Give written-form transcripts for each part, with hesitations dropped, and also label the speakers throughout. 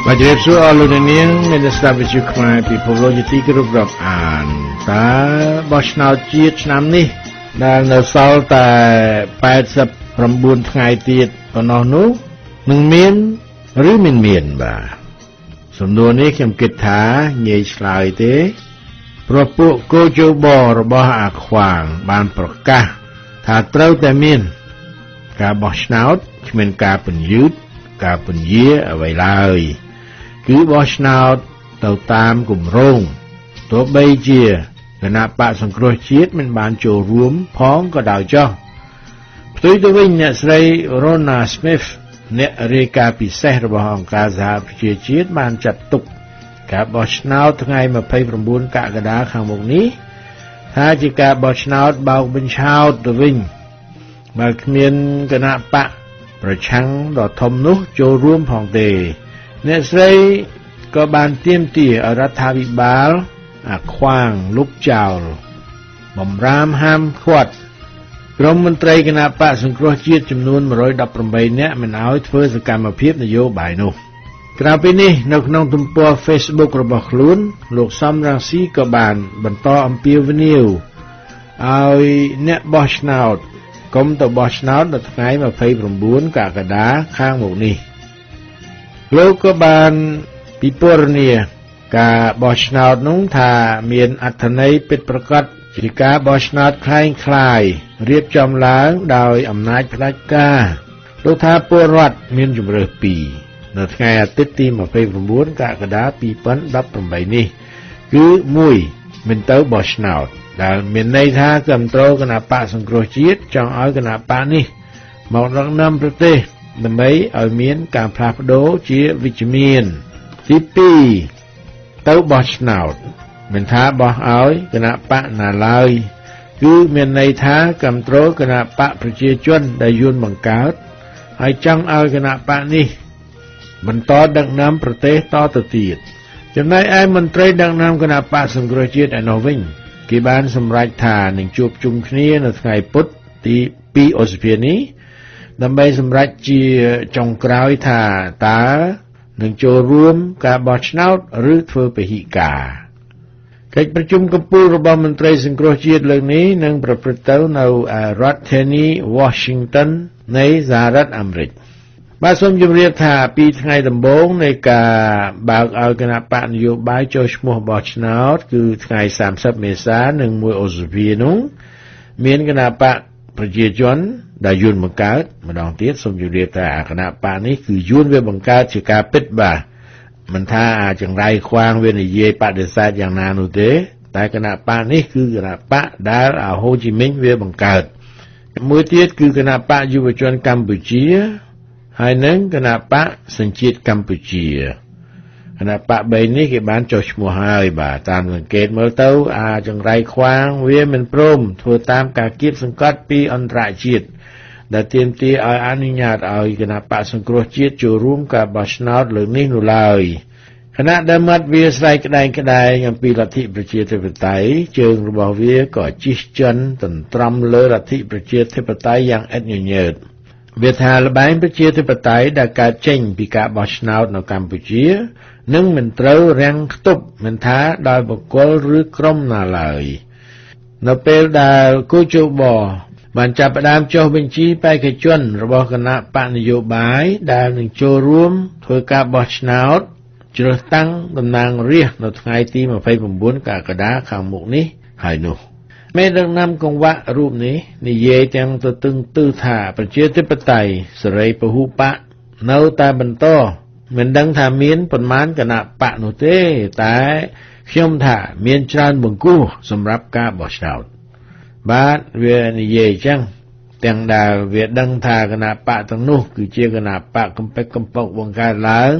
Speaker 1: ជម្រាបសួរអស់លោកអ្នកនាងមានស្ដាប់វិទ្យុខ្មែរពីពលរដ្ឋទីគោរពរាប់អានតើបោះឆ្នោតជាតិឆ្នាំនេះដែលនៅសល់តែ89ថ្ងៃទៀតប៉ុណ្ណោះនោះនឹងមានឬមិនមានបាទសំណួរនេះខ្ញុំគិតថាងាយឆ្លើយទេព្រោះពួកកោជបរបស់អាខ្វាងបានប្រកាសថាត្រូវតែមានការបោះឆ្នោតគ្មានការពន្យឺតការពន្យាអ្វីឡើយគឺបោះឆ្នោតទៅតាមគម្រោងទោះបីជាគណៈបកសង្គ្រោះជាតិមិនបានចូលរួមផងក៏ដោយចុះផ្ទុយទៅវិញអ្នកស្រី Rona Smith អ្នករាយការណ៍ពិសេសរបស់អង្គការសហប្រជាជាតិបានចាត់ទុកការបោះឆ្នោតថ្ងៃ29កក្កដាខាងមុខនេះថាជាការបោះឆ្នោតបោកបញ្ឆោតទៅវិញបើគ្មានគណៈបកប្រឆាំងដ៏ធំនោះចូលរួមផងទេអ្នកស្រីក៏បានទាមទារឲ្យរដ្ឋាភិបាលអាខ្វាងលុបចោលបំរាមហាមឃាត់ក្រុមមន្ត្រីគណៈបកសង្គ្រោះជាតិចំនួន118នាក់មិនឲ្យធ្វើសកម្មភាពនយោបាយនោះក្រៅពីនេះនៅក្នុងទំព័រ Facebook របស់ខ្លួនលោកសំរងស៊ីក៏បានបន្តអំពាវនាវឲ្យអ្នកបោះឆ្នោតកុំទៅបោះឆ្នោតនៅថ្ងៃ29កក្កដាខាងមុខនេះលោកក៏បានពិពណ៌នាការបោះឆ្នោតនោះថាមានអត្ថន័យពិតប្រាកដជាការបោះឆ្នោតคล้ายៗរៀបចំឡើងដោយអំណាចផ្ដាច់ការលោកថាពលរដ្ឋមានជម្រើសពីរនៅថ្ងៃអាទិត្យទី29កក្កដា2018នេះគឺ1មិនទៅបោះឆ្នោតដែលមានន័យថាគាំទ្រគណៈបកសង្គ្រោះជាតិចង់ឲ្យគណៈបកនេះមកដឹកនាំប្រទេសដើម្បីឲ្យមានការផ្លាស់ប្ដូរជាវិជ្ជមានទី2ទៅបោះឆ្នោតមិនថាបោះឲ្យគណៈបកណាឡើយគឺមានន័យថាគាំទ្រគណៈបកប្រជាជនដែលយួនបង្កើតហើយចង់ឲ្យគណៈបកនេះបន្តដឹកនាំប្រទេសតទៅទៀតចំណែកឯមន្ត្រីដឹកនាំគណៈបកសង្គ្រោះជាតិឯនោះវិញគេបានសម្រេចថានឹងជួបជុំគ្នានៅថ្ងៃពុធទី2ឧសភានេះដើម្បីសម្រេចជាចុងក្រោយថាតើនឹងចូលរួមការបោះឆ្នោតឬធ្វើពហិការកិច្ចប្រជុំកំពូលរបស់មន្ត្រីសង្គ្រោះជាតិលើកនេះនឹងប្រព្រឹត្តទៅនៅរដ្ឋធានី Washington នៃសហរដ្ឋអាមេរិកបាទសូមជម្រាបថាពីថ្ងៃដំបូងនៃការបើកឲ្យគណៈបកនយោបាយចូលឈ្មោះបោះឆ្នោតគឺថ្ងៃ30មេសានិង1ឧសភានោះមានគណៈបកប្រជាជនដែលយួនបង្កើតម្ដងទៀតសូមជម្រាបថាគណៈបកនេះគឺយួនវាបង្កើតជាការពិតបាទមិនថាអាចង្រៃខ្វាងវានិយាយបដិសេធយ៉ាងណានោះទេតែគណៈបកនេះគឺគណៈបកដែលហូជីមិញវាបង្កើតមួយទៀតគឺគណៈបកយុវជនកម្ពុជាហើយនឹងគណៈបកសញ្ជាតិកម្ពុជាគណៈបក3នេះគេបានចុះឈ្មោះហើយបាទតាមសង្កេតមើលទៅអាចង្រៃខ្វាងវាមិនព្រមធ្វើតាមការគៀបសង្កត់ពីអន្តរជាតិដែលទាមទារឲ្យអនុញ្ញាតឲ្យគណៈបកសង្គ្រោះជាតិចូលរួមការបោះឆ្នោតលើនេះនោះឡើយគណៈដែលមាត់វាស្រែកក្តែងអំពីលទ្ធិប្រជាធិបតេយ្យជើងរបស់វាក៏ជិះជាន់ទន្ទ្រាំលើលទ្ធិប្រជាធិបតេយ្យយ៉ាងឥតញញើតវាថាល្បែងប្រជាធិបតេយ្យដែលកើតចេញពីការបោះឆ្នោតនៅកម្ពុជានឹងមិនត្រូវរាំងខ្ទប់មិនថាដោយបុគ្គលឬក្រុមណាឡើយនៅពេលដែលគូជបបានចាប់ផ្ដើមចុះបញ្ជីបេក្ខជនរបស់គណៈបកនយោបាយដែលនឹងចូលរួមធ្វើការបោះឆ្នោតជ្រើសតាំងតំណាងរាស្ត្រនៅថ្ងៃទី29កក្កដាខាងមុខនេះហើយនោះមេដឹកនាំកង្វក់រូបនេះនិយាយទាំងទៅទឹងtưថាប្រជាធិបតេយ្យសេរីពហុបកនៅតែបន្តមិនដឹងថាមានប៉ុន្មានគណៈបកនោះទេតែខ្ញុំថាមានច្រើនបង្គោលសម្រាប់ការបោះឆ្នោតបាទវានិយាយចឹងទាំងដែលវាដឹងថាគណៈបកទាំងនោះគឺជាគណៈបកកំពេចកំពកបង្កើតឡើង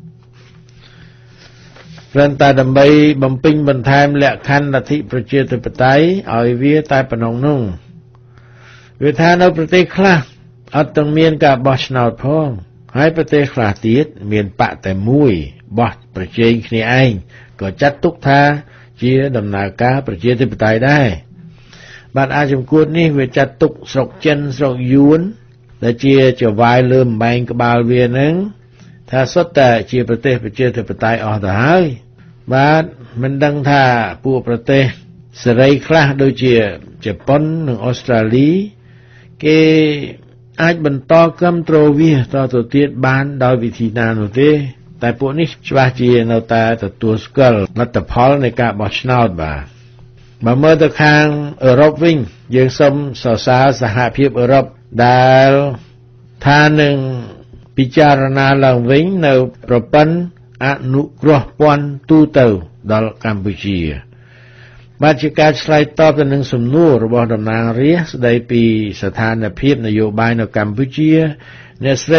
Speaker 1: ព្រមតែដើម្បីបំពេញបន្ថែមលក្ខខណ្ឌលទ្ធិប្រជាធិបតេយ្យឲ្យវាតែប៉ុណ្ណឹងនោះវាថានៅប្រទេសខ្លះអត់ទាំងមានការបោះឆ្នោតផងហើយប្រទេសខ្លះទៀតមានបកតែមួយបោះប្រជែងគ្នាឯងក៏ចាត់ទុកថាជាដំណើរការប្រជាធិបតេយ្យដែរបាទអាជំគួតនេះវាចាត់ទុកស្រុកចិនស្រុកយួនដែលជាចវាយលើបំបែងក្បាលវានឹងថាសុទ្ធតែជាប្រទេសប្រជាធិបតេយ្យអស់ទៅហើយបាទមិនដឹងថាពួកប្រទេសសេរីខ្លះដូចជាជប៉ុននិងអូស្ត្រាលីគេអាចបន្តគាំទ្រវាតទៅទៀតបានដោយវិធីណានោះទេតែពួកនេះច្បាស់ជានៅតែទទួលស្គាល់លទ្ធផលនៃការបោះឆ្នោតបាទបើមើលទៅខាងអឺរ៉ុបវិញយើងសូមសរសើរសហភាពអឺរ៉ុបដែលថានឹងពិចារណាឡើងវិញនៅប្រព័ន្ធអនុគ្រោះពន្ធទូទៅដល់កម្ពុជាបាទជាការឆ្លើយតបទៅនឹងសំណួររបស់តំណាងរាស្ត្រស្ដីពីស្ថានភាពនយោបាយនៅកម្ពុជាអ្នកស្រី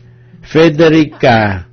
Speaker 1: Federica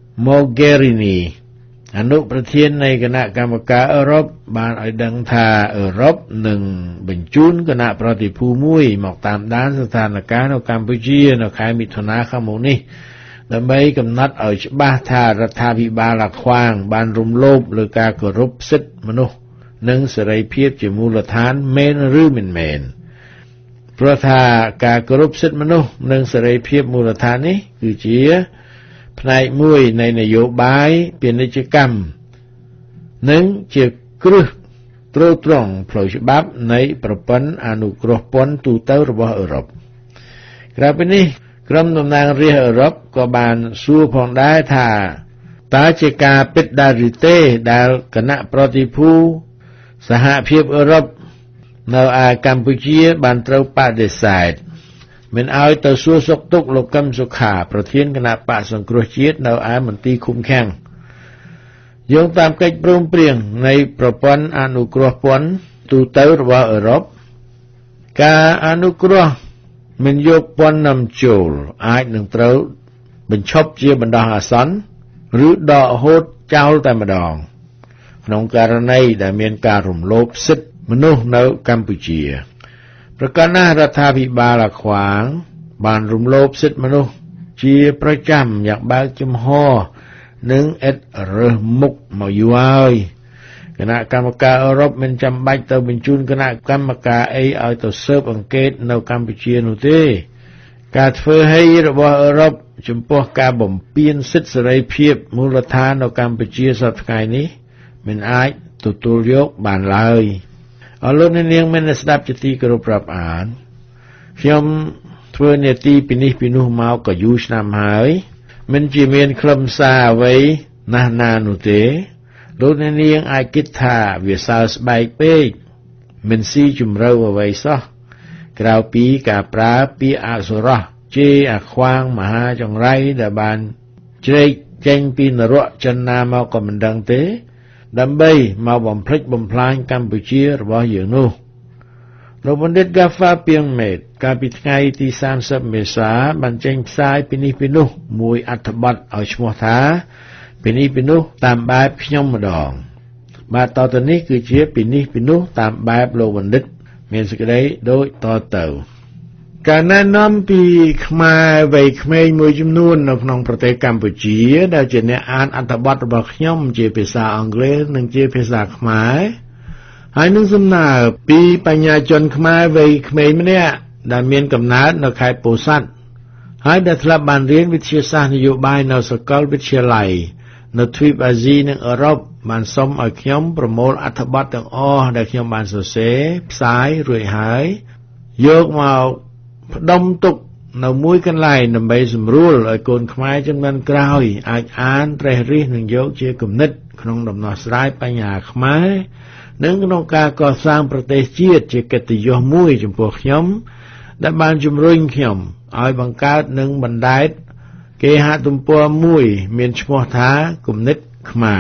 Speaker 1: Mogherini អនុប្រធាននៃគណៈកម្មការអឺរ៉ុបបានឲ្យដឹងថាអឺរ៉ុបនឹងបញ្ជូនគណៈប្រតិភូមួយមកតាមដានស្ថានភាពនៅកម្ពុជានៅខែមិថុនាខាងមុខនេះដើម្បីកំណត់ឲ្យច្បាស់ថារដ្ឋាភិបាលអាខ្វាងបានរំលោភលើការគោរពសិទ្ធិមនុស្សនិងសេរីភាពជាមូលដ្ឋានមែនឬមិនមែនព្រោះថាការគោរពសិទ្ធិមនុស្សនិងសេរីភាពមូលដ្ឋាននេះគឺជាផ្នែកមួយនៃនយោបាយពាណិជ្ជកម្មនិងជាគ្រឹះទ្រទ្រង់ផ្លូវច្បាប់នៃប្រព័ន្ធអនុគ្រោះពន្ធទូទៅរបស់អឺរ៉ុបក្រៅពីនេះក្រុមតំណាងរាស្ត្រអឺរ៉ុបក៏បានសួរផងដែរថាតើជាការពិតដែរឬទេដែលគណៈប្រតិភូសហភាពអឺរ៉ុបនៅឯកម្ពុជាបានត្រូវបដិសេធមិនឲ្យទៅសួរសុខទុក្ខលោកកឹមសុខាប្រធានគណៈបកសង្គ្រោះជាតិនៅឯមន្ទីរឃុំឃាំងយោងតាមកិច្ចព្រមព្រៀងនៃប្រព័ន្ធអនុគ្រោះពន្ធទូទៅរបស់អឺរ៉ុបការអនុគ្រោះមិនយកពន្ធនាំចូលអាចនឹងត្រូវបញ្ឈប់ជាបណ្ដោះអាសន្នឬដកហូតចោលតែម្ដងក្នុងករណីដែលមានការរំលោភសិទ្ធិមនុស្សនៅកម្ពុជាប្រកាសណារដ្ឋាភិបាលអាខ្វាងបានរំលោភសិទ្ធិមនុស្សជាប្រចាំយ៉ាងបើកចំហនិងឥតរើសមុខមកយូរហើយគណៈកម្មការអឺរ៉ុបមិនចាំបាច់ទៅបញ្ជូនគណៈកម្មការអីឲ្យទៅស៊ើបអង្កេតនៅកម្ពុជានោះទេការធ្វើហីរបស់អឺរ៉ុបចំពោះការបំពានសិទ្ធិសេរីភាពមូលដ្ឋាននៅកម្ពុជាសប្តាហ៍ថ្ងៃនេះមិនអាចទទួលយកបានឡើយអរលោកអ្នកនាងមានស្ដាប់ជាទីគោរពរាប់អានខ្ញុំធ្វើនាទីពីនេះពីនោះមកក៏យូរឆ្នាំហើយមិនជាមានខ្លឹមសារអ្វីណាស់ណានោះទេលោកអ្នកនាងអាចគិតថាវាសើស្បែកពេកមិនស៊ីជម្រៅអ្វីសោះក្រៅពីការប្រើពាក្យអសុរោះជេរអាខ្វាងមហាចង្រៃដែលបានជ្រែកចេញពីនរកចិនណាមកក៏មិនដឹងទេដើម្បីមកបំផ្លិចបំផ្លាញកម្ពុជារបស់យើងនោះលោកបណ្ឌិត Gaffa Piangmet កាលពីថ្ងៃទី30មេសាបានចេញផ្សាយពីនេះពីនោះមួយអត្ថបទឲ្យឈ្មោះថាពីនេះពីនោះតាមបែបខ្ញុំម្ដងបាទតទៅនេះគឺជាពីនេះពីនោះតាមបែបលោកបណ្ឌិតមានសេចក្តីដូចតទៅការណែនាំពីខ្មែរវ័យក្មេងមួយចំនួននៅក្នុងប្រទេសកម្ពុជាដែលជាអ្នកអានអត្ថបទរបស់ខ្ញុំជាភាសាអង់គ្លេសនិងជាភាសាខ្មែរហើយនឹងសំណើពីបញ្ញាជនខ្មែរវ័យក្មេងម្នាក់ដែលមានកំណើតនៅខេត្តពោធិ៍សាត់ហើយដែលធ្លាប់បានរៀនវិទ្យាសាស្ត្រនយោបាយនៅសាកលវិទ្យាល័យនៅទ្វីបអាស៊ីនិងអឺរ៉ុបបានសុំឲ្យខ្ញុំប្រមូលអត្ថបទទាំងអស់ដែលខ្ញុំបានសរសេរផ្សាយរួចហើយយកមកផ្ដុំទុកនៅមួយកន្លែងដើម្បីសម្រួលឲ្យកូនខ្មែរជំនាន់ក្រោយអាចអានត្រេះរិះនិងយកជាគំនិតក្នុងដំណោះស្រាយបញ្ហាខ្មែរនិងក្នុងការកសាងប្រទេសជាតិជាកិត្តិយសមួយចំពោះខ្ញុំដែលបានជំរុញខ្ញុំឲ្យបង្កើតនិងបណ្ដែតគេហទំព័រមួយមានឈ្មោះថាគំនិតខ្មែរ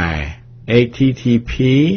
Speaker 1: http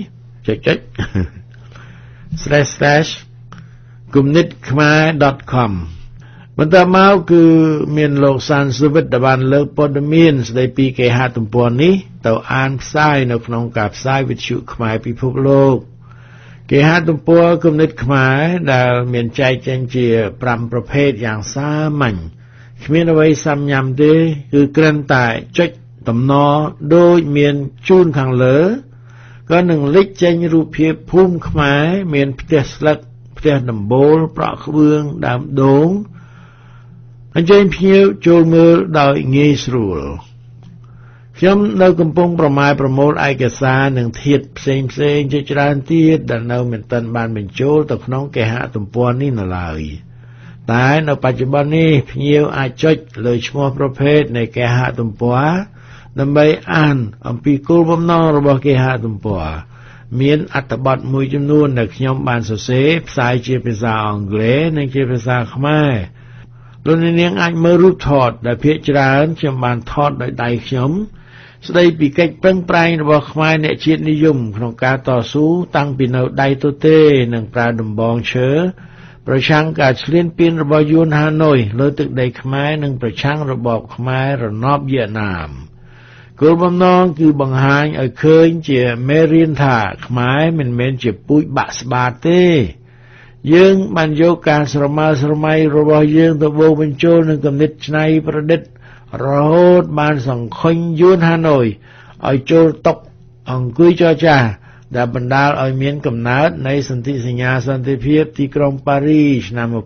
Speaker 1: //kumnitkhmer.com បន្តមកគឺមានលោកសានសុវិតដែលបានលើកព័ត៌មានស្ដីពីគេហទំព័រនេះទៅអានផ្សាយនៅក្នុងការផ្សាយវិទ្យុខ្មែរពិភពលោកគេហទំព័រគំនិតខ្មែរដែលមានចែកចេញជា5ប្រភេទយ៉ាងសាមញ្ញគ្មានអ្វីសាំញ៉ាំទេគឺគ្រាន់តែចុចតំណដូចមានជូនខាងលើក៏នឹងលេចចេញរូបភាពភូមិខ្មែរមានផ្ទះស្លឹកផ្ទះដំបូលប្រក់ក្បឿងដើមដូងអញ្ជើញភ្ញៀវចូលមើលដោយងាយស្រួលខ្ញុំនៅកំពុងប្រមាយប្រមូលឯកសារនិងធាតុផ្សេងៗជាច្រើនទៀតដែលនៅមិនទាន់បានបញ្ចូលទៅក្នុងគេហទំព័រនេះនៅឡើយតែនៅបច្ចុប្បន្ននេះភ្ញៀវអាចចុចលើឈ្មោះប្រភេទនៃគេហទំព័រដើម្បីអានអំពីគោលបំណងរបស់គេហទំព័រមានអត្ថបទមួយចំនួនដែលខ្ញុំបានសរសេរផ្សាយជាភាសាអង់គ្លេសនិងជាភាសាខ្មែរលោកអ្នកនាងអាចមើលរូបថតដែលភាគច្រើនខ្ញុំបានថតដោយដៃខ្ញុំស្ដីពីកិច្ចប្រឹងប្រែងរបស់ខ្មែរអ្នកជាតិនិយមក្នុងការតស៊ូតាំងពីនៅដៃទទេនិងប្រើដំបងឈើប្រឆាំងការឈ្លានពានរបស់យួនហាណូយលើទឹកដីខ្មែរនិងប្រឆាំងរបបខ្មែររណបវៀតណាមគោលបំណងគឺបង្ហាញឲ្យឃើញជាមេរៀនថាខ្មែរមិនមែនជាពូជបាក់ស្បាតទេយើងបានយកការស្រមើស្រមៃរបស់យើងទៅបូកបញ្ចូលនឹងគំនិតច្នៃប្រឌិតរហូតបានសង្ខុញយួនហាណូយឲ្យចូលតុអង្គុយចរចាដែលបណ្ដាលឲ្យមានកំណើតនៃសន្ធិសញ្ញាសន្តិភាពទីក្រុងប៉ារីសឆ្នាំ1991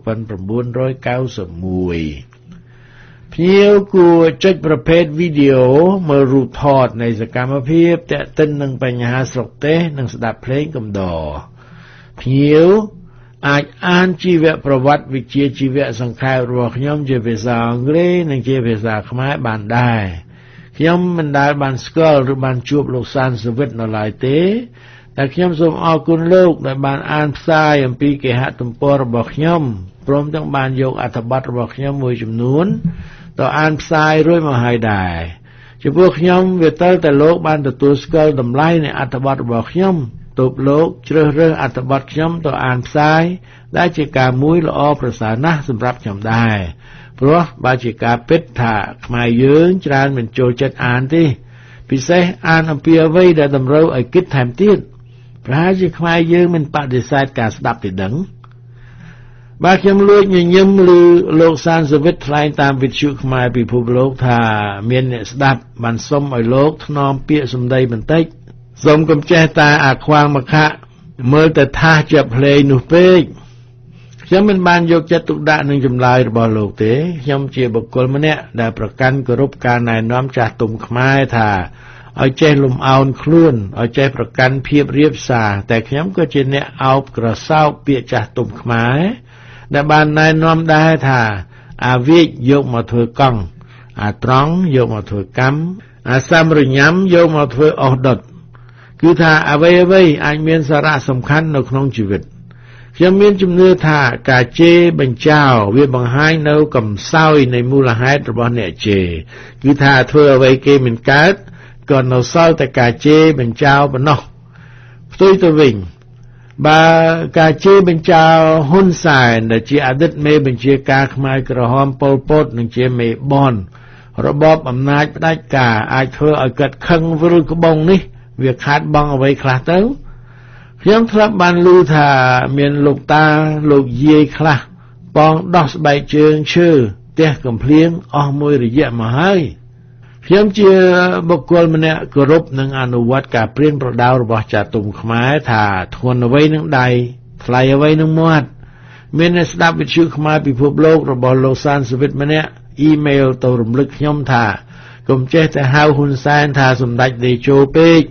Speaker 1: ភ្ញៀវគួរចុចប្រភេទវីដេអូមើលរូបថតនៃសកម្មភាពទាក់ទិននឹងបញ្ហាស្រុកទេសនិងស្ដាប់ភ្លេងកំដរភ្ញៀវអាចអានជីវប្រវត្តិវិជ្ជាជីវៈសង្ខេបរបស់ខ្ញុំជាភាសាអង់គ្លេសនិងជាភាសាខ្មែរបានដែរខ្ញុំមិនដែលបានស្គាល់ឬបានជួបលោកសានសវិតនៅឡើយទេតែខ្ញុំសូមអរគុណលោកដែលបានអានផ្សាយអំពីគេហទំព័ររបស់ខ្ញុំព្រមទាំងបានយកអត្ថបទរបស់ខ្ញុំមួយចំនួនទៅអានផ្សាយរួចមកហើយដែរចំពោះខ្ញុំវាទៅតែលោកបានទទួលស្គាល់តម្លៃនៃអត្ថបទរបស់ខ្ញុំទើបលោកជ្រើសរើសអត្ថបទខ្ញុំទៅអានផ្សាយដែលជាការមួយល្អប្រសើរណាស់សម្រាប់ខ្ញុំដែរព្រោះបើជាការពិតថាខ្មែរយើងច្រើនមិនចូលចិត្តអានទេពិសេសអានអំពីអ្វីដែលតម្រូវឲ្យគិតថែមទៀតប្រហែលជាខ្មែរយើងមិនបដិសេធការស្ដាប់ទេដឹងបើខ្ញុំលួចញញឹមឬលោកសានសវិតថ្លែងតាមវិទ្យុខ្មែរពិភពលោកថាមានអ្នកស្ដាប់បានសុំឲ្យលោកថ្នមពាក្យសម្ដីបន្តិចសូមកុំចេះតែអាខ្វាងមកខៈមើលតែថាជាប់ភ្លេងនោះពេកខ្ញុំមិនបានយកចិត្តទុកដាក់នឹងចម្លើយរបស់លោកទេខ្ញុំជាបុគ្គលម្នាក់ដែលប្រកាន់គោរពការណែនាំចាស់ទុំខ្មែរថាឲ្យចេះលំអោនខ្លួនឲ្យចេះប្រកាន់ភាពរាបសារតែខ្ញុំក៏ជាអ្នកអោបក្រសោបពាក្យចាស់ទុំខ្មែរដែលបានណែនាំដែរថាអាវិជយកមកធ្វើកង់អាត្រង់យកមកធ្វើកម្មអាសាមរញ៉ាំយកមកធ្វើអស់ដុតគឺថាអ្វីអាចមានសារៈសំខាន់នៅក្នុងជីវិតខ្ញុំមានជំនឿថាការជេរបញ្ចោវាបង្ហាញនៅកំសោយនៃមូលហេតុរបស់អ្នកជេរគឺថាធ្វើអ្វីគេមិនកើតក៏នៅសល់តែការជេរបញ្ចោប៉ុណ្ណោះផ្ទុយទៅវិញបើការជេរបញ្ចោហ៊ុនសែនដែលជាអតីតមេបញ្ជាការខ្មែរក្រហមប៉ុលពតនិងជាមេបនរបបអំណាចផ្ដាច់ការអាចធ្វើឲ្យកាត់ខឹងវិលក្បងនេះវាខាតបង់អ្វីខ្លះទៅខ្ញុំធ្លាប់បានឮថាមានលោកតាលោកយាយខ្លះប៉ងដោះស្បែកជើងឈើផ្ទះកំភ្លៀងអស់មួយរយៈមកហើយខ្ញុំជាបុគ្គលម្នាក់គោរពនិងអនុវត្តការព្រៀនប្រដៅរបស់ចាស់ទុំខ្មែរថាធ្ងន់អ្វីនឹងដៃថ្លៃអ្វីនឹងមាត់មានអ្នកស្ដាប់វិទ្យុខ្មែរពិភពលោករបស់លោកសានសវិតម្នាក់អ៊ីមែលទៅរំលឹកខ្ញុំថាកុំចេះតែហៅហ៊ុនសែនថាសម្ដេចតេជោពេក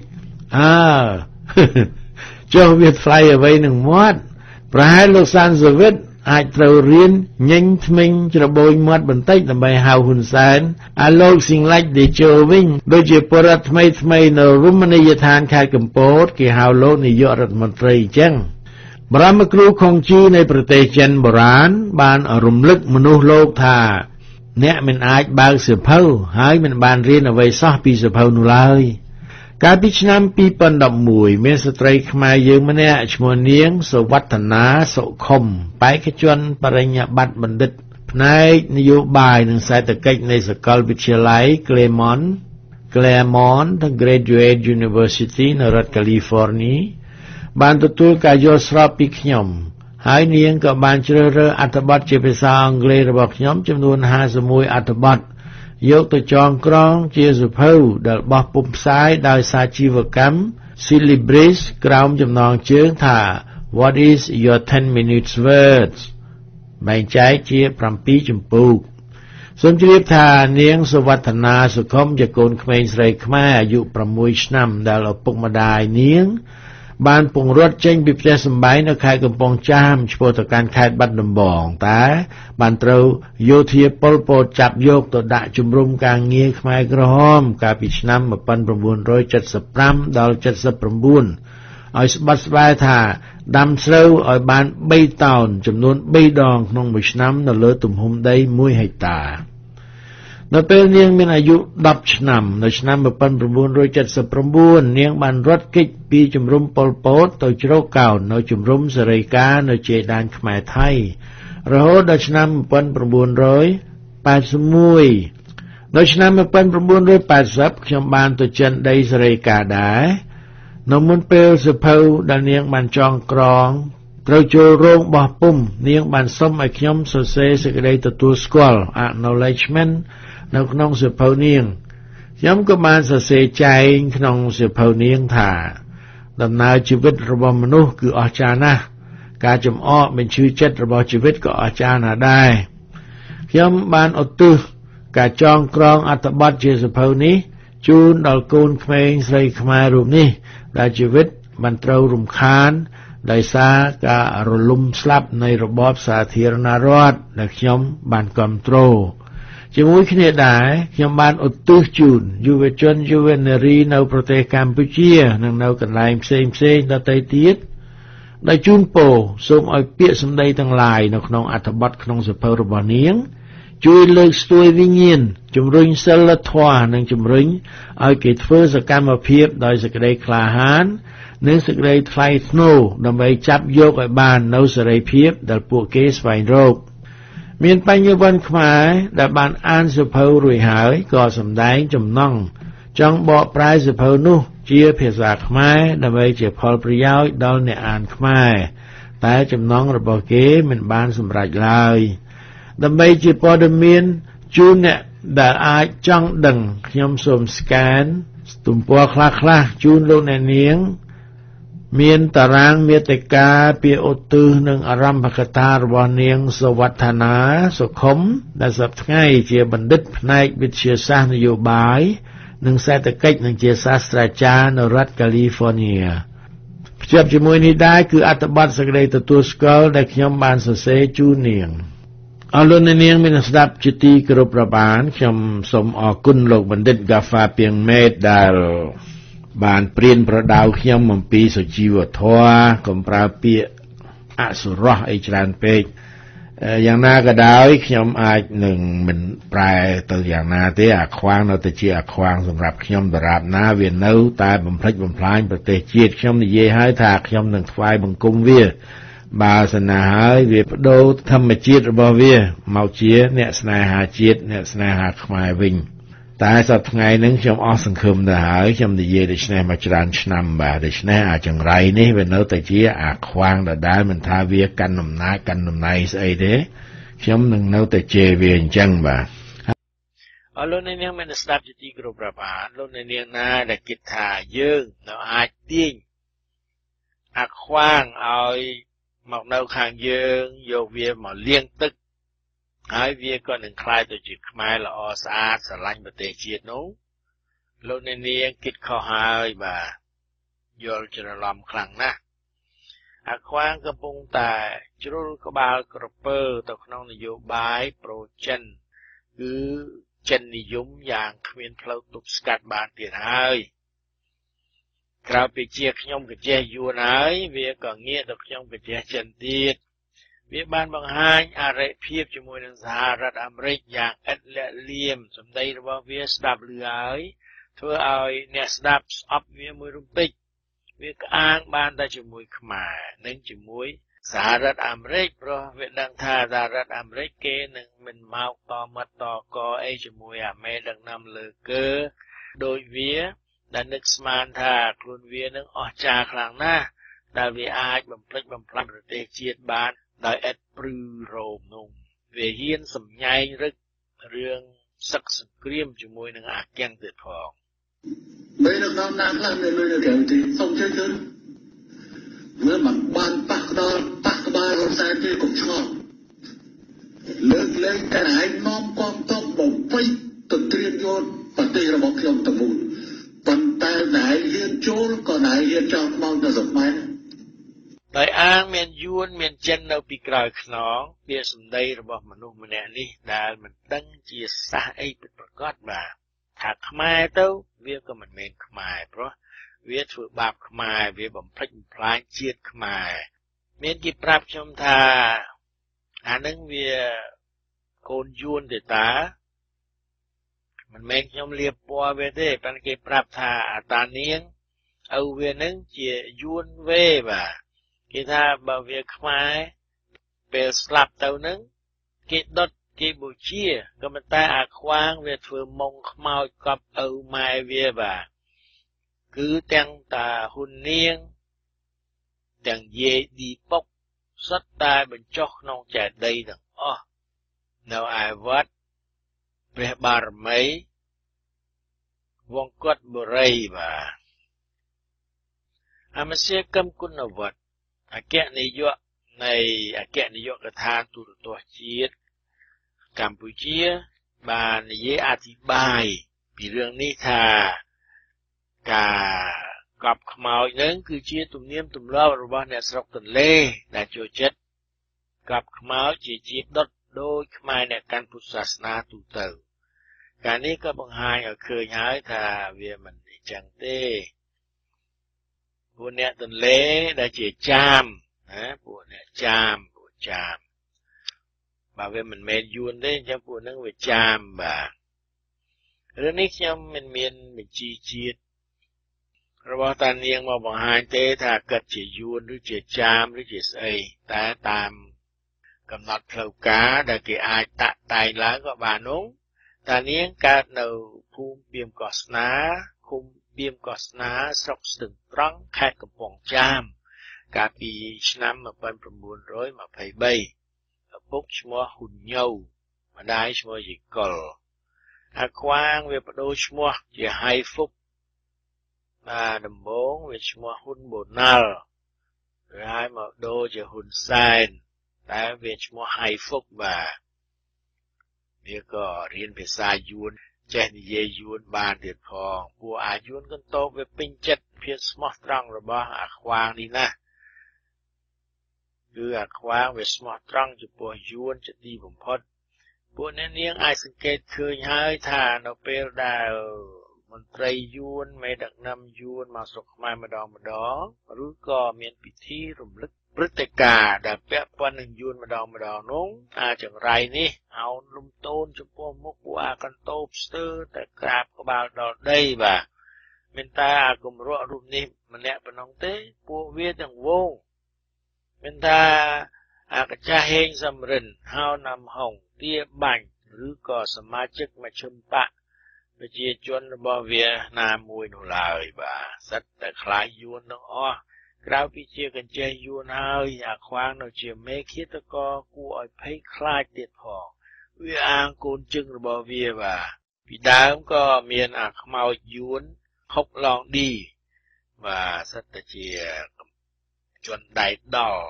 Speaker 1: ចុះវាថ្លៃអ្វីនឹងមាត់ប្រហែលលោកសានសវិតអាចត្រូវរៀនញញថ្មិញច្របូចមាត់បន្តិចដើម្បីហៅហ៊ុនសែនអាលោកស៊ីងឡាច់តេជោវិញដូចជាពលរដ្ឋថ្មីនៅរមណីយដ្ឋានខេត្តកំពតគេហៅលោកនាយករដ្ឋមន្ត្រីអញ្ចឹងបរមគ្រូខុងជីនៃប្រទេសចិនបុរាណបានរំលឹកមនុស្សលោកថាអ្នកមិនអាចបើកសៀវភៅហើយមិនបានរៀនអ្វីសោះពីសៀវភៅនោះឡើយកាលពីឆ្នាំ2011មានស្ត្រីខ្មែរយើងម្នាក់ឈ្មោះនាងសវត្ថនាសុខុមបេក្ខជនបរិញ្ញាបត្របណ្ឌិតផ្នែកនយោបាយនិងសេដ្ឋកិច្ចនៃសាកលវិទ្យាល័យ Claremont Graduate University នៅរដ្ឋ California បានទទួលការយល់ស្របពីខ្ញុំហើយនាងក៏បានជ្រើសរើសអត្ថបទជាភាសាអង់គ្លេសរបស់ខ្ញុំចំនួន51អត្ថបទយកទៅចងក្រងជាសៀវភៅដែលបោះពុម្ពផ្សាយដោយសាជីវកម្ម Syllabris ក្រោមចំណងជើងថា What is your 10 minutes words បែងចែកជា7ជំពូកសូមជម្រាបថានាងសុវត្ថនាសុខុមជាកូនក្មេងស្រីខ្មែរអាយុ6ឆ្នាំដែលឪពុកម្ដាយនាងបានពង្រត់ចេញពីផ្ទះសម្បែងនៅខេត្តកំពង់ចាមឆ្ពោះទៅកាន់ខេត្តបាត់ដំបងតែបានត្រូវយោធាប៉ុលពតចាប់យកទៅដាក់ជំរំការងារខ្មែរក្រហមកាលពីឆ្នាំ1975ដល់79ឲ្យស្បិតស្បែថាដាំស្រូវឲ្យបាន3តោនចំនួន3ដងក្នុងមួយឆ្នាំនៅលើទំហំដី1ហិកតានៅពេលនាងមានអាយុ10ឆ្នាំនៅឆ្នាំ1979នាងបានរត់គេចពីជំរំប៉ុលពតទៅជ្រកកោននៅជំរំសេរីការនៅជេដានខ្មែរថៃរហូតដល់ឆ្នាំ1981នៅឆ្នាំ1980ខ្ញុំបានទៅចិនដីសេរីការដែរនៅមុនពេលសភៅដែលនាងបានចងក្រងត្រូវចូលរោងបោះពុម្ពនាងបានសុំឲ្យខ្ញុំសរសេរសេចក្តីទទួលស្គាល់ acknowledgement នៅក្នុងសភៅនាងខ្ញុំក៏បានសរសេរចែងក្នុងសភៅនាងថាដំណើរជីវិតរបស់មនុស្សគឺអស្ចារ្យណាស់ការចំអកបញ្ឈឺចិត្តរបស់ជីវិតក៏អស្ចារ្យណាស់ដែរខ្ញុំបានឧទ្ទិសការចងក្រងអត្ថបទជាសភៅនេះជូនដល់កូនក្មេងស្រីខ្មែររូបនេះដែលជីវិតបានត្រូវរំខានដោយសារការរលំស្លាប់នៃរបបសាធារណរដ្ឋដែលខ្ញុំបានគ្រប់គ្រងជាមួយគ្នាដែរខ្ញុំបានឧទ្ទិសជូនយុវជនយុវនារីនៅប្រទេសកម្ពុជានិងនៅកន្លែងផ្សេងដទៃទៀតដែលជូនពរសូមឲ្យពាក្យសម្ដីទាំងឡាយនៅក្នុងអត្ថបទក្នុងសភៅរបស់នាងជួយលើកស្ទួយវិញ្ញាណជំរុញសិលធម៌និងជំរុញឲ្យគេធ្វើសកម្មភាពដោយសេចក្តីក្លាហាននិងសេចក្តីថ្លៃថ្នូរដើម្បីចាប់យកឲ្យបាននូវសេរីភាពដែលពួកគេស្វែងរកមានបញ្ញវន្តខ្មែរដែលបានអានសភៅរួចហើយក៏សម្ដែងចំណងចង់បកប្រែសភៅនោះជាភាសាខ្មែរដើម្បីជាផលប្រយោជន៍ដល់អ្នកអានខ្មែរតែចំណងរបស់គេមិនបានសម្រេចឡើយដើម្បីជាព័ត៌មានជូនអ្នកដែលអាចចង់ដឹងខ្ញុំសូមស្កែនទំព័រខ្លះជូនលោកអ្នកនាងមានតារាងមាតិកាពាក្យឧទ្ទិសនិងអារម្ភកថារបស់នាងសុវត្ថនាសុខុមដែលសប្តាហ៍ថ្ងៃជាបណ្ឌិតផ្នែកវិទ្យាសាស្ត្រនយោបាយនិងសេដ្ឋកិច្ចនិងជាសាស្ត្រាចារ្យនៅរដ្ឋកាលីហ្វ័រញ៉ាភ្ជាប់ជាមួយនេះដែរគឺអត្ថបទសេចក្តីទទួលស្គាល់ដែលខ្ញុំបានសរសេរជូននាងអរលោកអ្នកនាងមានស្ដាប់ជាទីគោរពរាប់អានខ្ញុំសូមអរគុណលោកបណ្ឌិត Gaffa ពីងមេតដែលបានព្រានប្រដៅខ្ញុំអំពីសុជីវធម៌កុំប្រើពាក្យអសុរោះអីច្រើនពេកយ៉ាងណាក៏ដោយខ្ញុំអាចនឹងមិនប្រែទៅយ៉ាងណាទេអាខ្វាងនៅតែជាអាខ្វាងសម្រាប់ខ្ញុំដរាបណាវានៅតែបំផ្លិចបំផ្លាញប្រទេសជាតិខ្ញុំនិយាយហើយថាខ្ញុំនឹងថ្វាយបង្គំវាបើសិនណាហើយវាបដូរធម្មជាតិរបស់វាមកជាអ្នកស្នេហាជាតិអ្នកស្នេហាខ្មែរវិញតែសប្តាហ៍ថ្ងៃហ្នឹងខ្ញុំអស់សង្ឃឹមទៅហើយខ្ញុំនិយាយដូច្នេះមកច្រើនឆ្នាំបាទដូច្នេះអាចង្រៃនេះវានៅតែជាអាខ្វាងដដែលមិនថាវាកាន់អំណាចកាន់តំណែងស្អីទេខ្ញុំនឹងនៅតែជេរវាអញ្ចឹងបាទអរលោកអ្នកនាងមានស្ដាប់ជាទីគោរពរាប់អានលោកអ្នកនាងណាដែលគិតថាយើងនៅអាចទាញអាខ្វាងឲ្យមកនៅខាងយើងយកវាមកលាងទឹកហើយវាក៏នឹងคล้ายទៅជាខ្មែរល្អស្អាតស្រឡាញ់ប្រទេសជាតិនោះលោកអ្នកនាងគិតខុសហើយបាទយល់ច្រឡំខ្លាំងណាស់អាខ្វាងកំពុងតែជ្រុលក្បាលក្រពើទៅក្នុងនយោបាយប្រូចិនគឺចិននិយមយ៉ាងគ្មានផ្លូវទប់ស្កាត់បានទៀតហើយក្រៅពីជាខ្ញុំកាជះយួនហើយវាក៏ងាកទៅខ្ញុំកាជះចិនទៀតវាបានបង្ហាញអរិភាពជាមួយនឹងសហរដ្ឋអាមេរិកយ៉ាងឥតលាក់លៀមសម្ដីរបស់វាស្ដាប់ឮហើយធ្វើឲ្យអ្នកស្ដាប់ស្អប់វាមួយរំពេចវាក្អាងបានតែជាមួយខ្មែរនិងជាមួយសហរដ្ឋអាមេរិកព្រោះវាដឹងថាសហរដ្ឋអាមេរិកគេនឹងមិនមកតមាត់តកអីជាមួយអាមេដឹកនាំលើកើដោយវាដែលនឹកស្មានថាខ្លួនវានឹងអស្ចារ្យខ្លាំងណាស់ដែលវាអាចបំផ្លិចបំផ្លាញប្រទេសជាតិបានដោយឥតព្រឺរោមនោះវាហ៊ានសម្ញែងរឹករឿងសឹកសង្គ្រាមជាមួយនឹងអាកៀងទៀតផង
Speaker 2: mấy nước Nam Nam làm nên nơi kiểu thì không chơi chơi với mặt ban bạc đó bạc ba con sai thì cũng cho លើកលែងតែឯងនាំកងទ័ពបំពេញទៅត្រៀមយកប្រទេសរបស់ខ្ញុំទៅមុនប៉ុន្តែណែហ៊ានចូលក៏ណែហ៊ានចោលមកទៅសម្ដែង
Speaker 3: ដោយអាងមានយួនមានចិននៅពីក្រោយខ្នងវាសម្ដីរបស់មនុស្សម្នាក់នេះដែលមិនដឹងជាសាសអីពិតប្រាកដបាទថាខ្មែរទៅវាក៏មិនមែនខ្មែរព្រោះវាធ្វើបាបខ្មែរវាបំផ្លិចបំផ្លាញជាតិខ្មែរមានគេប្រាប់ខ្ញុំថាអានឹងវាកូនយួនទេតាមិនមែនខ្ញុំលៀបពណ៌វាទេប៉ុន្តែគេប្រាប់ថាអាតានាងឪវានឹងជាយួនវេបាទគេថាបើវាខ្មែរពេលស្លាប់ទៅនឹងគេដុតគេបូជាក៏ប៉ុន្តែអាខ្វាងវាធ្វើម៉ងខ្មោចកប់ឪម៉ែវាបាទគឺទាំងតាហ៊ុននាងទាំងយាយឌីពុកសុទ្ធតែបញ្ចុះក្នុងចេតិយទាំងអស់នៅឯវត្តព្រះបារមីវង្គតបុរីបាទអមសេកឹមគុណវត្តអគ្គនាយកនៃអគ្គនាយកដ្ឋានទូរទស្សន៍ជាតិកម្ពុជាបាននិយាយអធិប្បាយពីរឿងនេះថាការកប់ខ្មោចនឹងគឺជាទំនៀមទម្លាប់របស់អ្នកស្រុកទន្លេដែលចូលចិត្តកប់ខ្មោចជាជាដុតដោយខ្មែរអ្នកកាន់ពុទ្ធសាសនាទូទៅការនេះក៏បង្ហាញឲ្យឃើញហើយថាវាមិនអញ្ចឹងទេពួកអ្នកទន្លេដែលជាចាមណាពួកអ្នកចាមពួកចាមបើវាមិនមែនយួនទេអញ្ចឹងពួកហ្នឹងវាចាមបាទរឿងនេះខ្ញុំមិនមានបញ្ជីជាតិរបស់តានាងមកបង្ហាញទេថាគាត់ជាយួនឬជាចាមឬជាស្អីតែតាមកំណត់ផ្លូវការដែលគេអាចតាក់តែងឡើងក៏បាននោះតានាងកើតនៅភូមិពីមកោះស្នាឃុំពីមកោះស្នាស្រុកស្ទឹងត្រង់ខេត្តកំពង់ចាមកាលពីឆ្នាំ1923ឪពុកឈ្មោះហ៊ុនញ៉ូម្ដាយឈ្មោះយីកុលអាខ្វាងវាបដូរឈ្មោះជាហៃហ្វុកបាទដំបងវាឈ្មោះហ៊ុនបូណាល់ហើយមកដូរជាហ៊ុនសែនតែវាឈ្មោះហៃហ្វុកបាទវាក៏រៀនភាសាយួនចេះនិយាយយួនបានទៀតផងពួកអាយួនកន្តោបវាពេញចិត្តភាពស្មោះត្រង់របស់អាខ្វាងនេះណាគឺអាខ្វាងវាស្មោះត្រង់ចំពោះយួនជាទីបំផុតពួកអ្នកនាងអាចសង្កេតឃើញហើយថានៅពេលដែលមន្ត្រីយួនមេដឹកនាំយួនមកស្រុកខ្មែរម្ដងឬក៏មានពិធីរំលឹកព្រឹត្តិការណ៍ដែលពាក់ព័ន្ធនឹងយួនម្ដងនោះអាចង្រៃនេះអោនលំតូនចំពោះមុខពួកអាកន្តោបស្ទើរតែក្រាបក្បាលដល់ដីបាទមិនតែអាគម្រក់រូបនេះម្នាក់ប៉ុណ្ណឹងទេពួកវាទាំងវងមិនថាអាកចាស់ហេងសំរិនហៅណាំហុងទាបាញ់ឬក៏សមាជិកមជ្ឈិមបកប្រជាជនរបស់វាណាមួយនោះឡើយបាទសិតតែខ្លាចយួនទាំងអស់ក្រៅពីជាកញ្ចេះយួនហើយអាខ្វាងនៅជាមេឃាតករគួរឲ្យភ័យខ្លាចទៀតផងវាអាងកូនជឹងរបស់វាបាទពីដើមក៏មានអាខ្មោចយួនហុកឡងឌីបាទសិតតែជាជនដៃដល់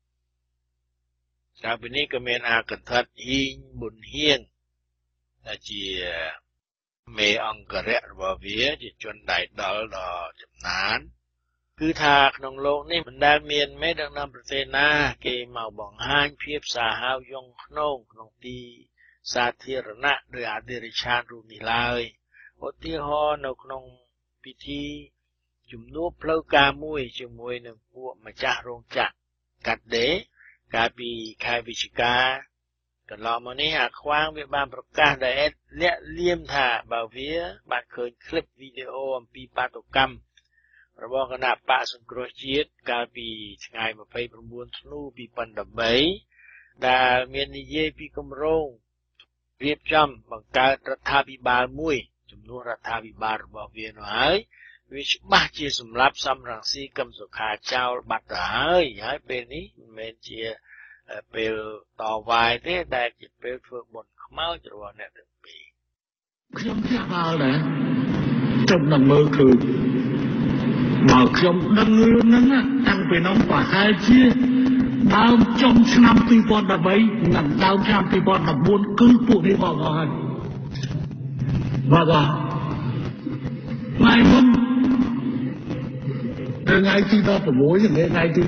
Speaker 3: ក្រៅពីនេះក៏មានអាកន្ធិតហ៊ីងប៊ុនហៀងដែលជាមេអង្គរៈរបស់វាជាជនដៃដល់ដ៏ចំណានគឺថាក្នុងโลกនេះមិនដែលមានមេដឹកនាំប្រទេសណាគេមកបង្ហាញភាពសាហាវយង់ឃ្នងក្នុងទីសាធារណៈដោយអធិរិឆានរូបនេះឡើយឧទាហរណ៍នៅក្នុងពិធីជំនួបផ្លូវការមួយជាមួយនឹងពួកម្ចាស់រោងចក្រកាត់ដេរកាលពីខែវិច្ឆិកាកន្លងមកនេះអាខ្វាងវាបានប្រកាសដែលលាក់លៀមថាបើវាបានឃើញคลิปវីដេអូអំពីបាតុកម្មរបស់គណៈបកសង្គ្រោះជាតិកាលពីថ្ងៃ29ធ្នូ2013ដែលមាននិយាយពីគម្រោងរៀបចំបង្កើតរដ្ឋាភិបាលមួយជំនួសរដ្ឋាភិបាលរបស់វានោះហើយវាច្បាស់ជាសម្រាប់សំរងស៊ីកឹមសុខាចោលបាត់ទៅហើយពេលនេះមិនមែនជាពេលតវ៉ាទេតែជាពេលធ្វើបុណ្យខ្មោចរបស់អ្នកទាំងពីរ
Speaker 2: ខ្ញុំខ្វល់ដែរខ្ញុំនឹងមើលឃើញមកខ្ញុំដឹងរឿងហ្នឹងតាំងពីនំប្រហែលជាដើមចុងឆ្នាំ2013និងដើមឆ្នាំ2014គឺពួកនេះបោកហើយបាទថ្ងៃមុនថ្ងៃទី16ថ្ងៃទី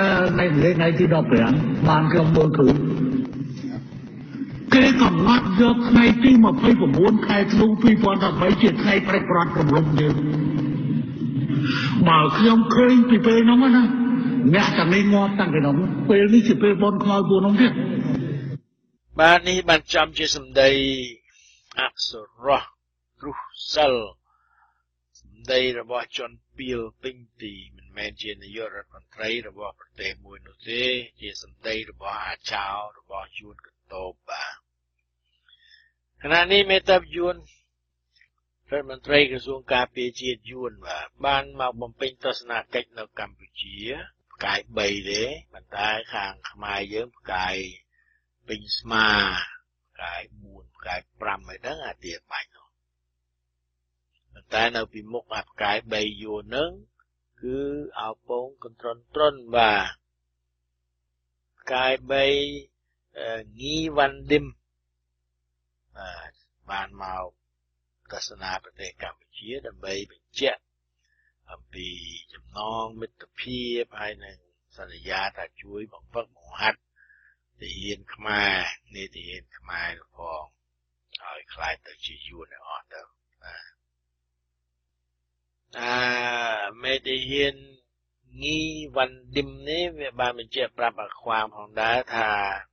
Speaker 2: 15បានខ្ញុំមើលឃើញគេកំណត់យកថ្ងៃទី29ខែធ្នូ2013ជាថ្ងៃប្រតិបត្តិរំលំយើងបើខ្ញុំឃើញពីពេលនោះណាអ្នកតែនេះងាប់តាំងពីនោះពេលនេះជាពេលបនខ្លោចពួកនោះទៀត
Speaker 3: បាទនេះបានចំជាសម្ដីអក្សរោះរុះសិលសម្ដីរបស់ជនពីលពេញទីមិនមែនជានាយករដ្ឋមន្ត្រីរបស់ប្រទេសមួយនោះទេជាសម្ដីរបស់អាចោររបស់យួនកតោបបាទខណៈនេះមេតាបយួនរដ្ឋមន្ត្រីក្រសួងការពារជាតិយួនបានមកបំពេញទស្សនកិច្ចនៅកម្ពុជាផ្កាយ3ទេប៉ុន្តែខាងខ្មែរយើងផ្កាយពេញស្មាផ្កាយ4ផ្កាយ5ហើយហ្នឹងអាទៀតបាញ់នោះប៉ុន្តែនៅពីមុខអាផ្កាយ3យួនហ្នឹងគឺអោពងកន្ទ្រន់ត្រន់បាទផ្កាយ3ងីវ៉ាន់ឌឹមបានមកទស្សនាប្រទេសកម្ពុជាដើម្បីបញ្ជាក់អំពីចំណងមិត្តភាពហើយនឹងសន្យាថាជួយបង្វឹកបង្ហាត់ទាហានខ្មែរនេះទាហានខ្មែរផងឲ្យខ្លាយទៅជាយួនអស់ទៅមេទាហានងីវ៉ាន់ឌឹមនេះវាបានបញ្ជាក់ប្រាប់អាខ្វាមផងដែរថា